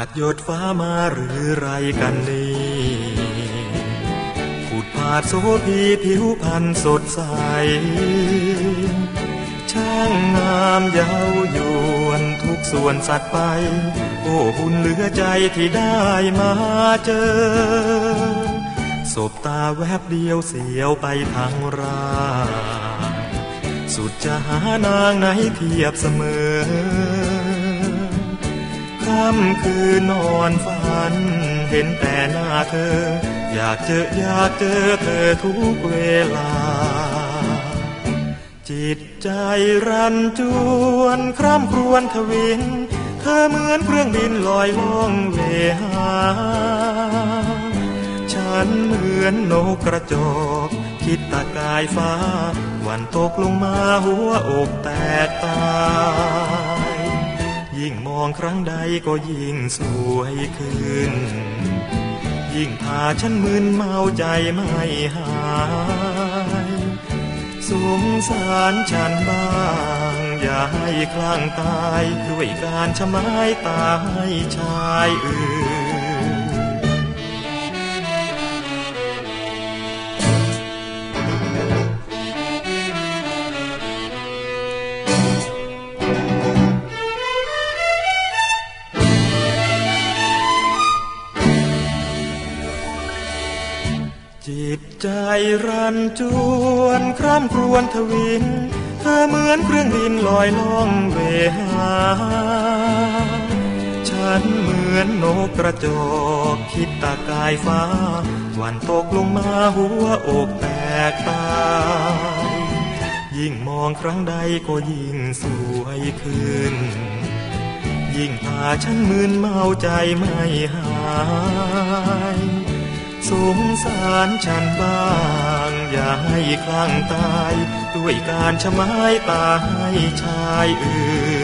ดหยดฟ้ามาหรือไรกันนี่ผุดผาดโสพีผิวพรรณสดใสช่างงามเย้ายวนทุกส่วนสัตว์ไปโอ้บุญเหลือใจที่ได้มาเจอสบตาแวบเดียวเสียวไปทั้งร่างสุดจะหานางไหนเทียบเสมอค่ำคืนนอนฝันเห็นแต่หน้าเธออยากเจอเธอทุกเวลาจิตใจรันจวนคร่ำครวญทวินเธอเหมือนเครื่องบินลอยล่องเวหาฉันเหมือนนกกระจอกคิดตะกายฟ้าวันตกลงมาหัวอกแตกตายยิ่งมองครั้งใดก็ยิ่งสวยขึ้นยิ่งพาฉันมึนเมาใจไม่หายสงสารฉันบ้างอย่าให้คลั่งตายด้วยการชะไม้ตาให้ชายอื่นจิตใจรันจวนคร่ำครวญทวินเธอเหมือนเครื่องบินลอยล่องเวหาฉันเหมือนนกกระจอกคิดตะกายฟ้าวันตกลงมาหัวอกแตกตายยิ่งมองครั้งใดก็ยิ่งสวยขึ้นยิ่งพาฉันมึนเมาใจไม่หายสงสารฉันบ้างอย่าให้คลั่งตายด้วยการชะไม้ตาให้ชายอื่น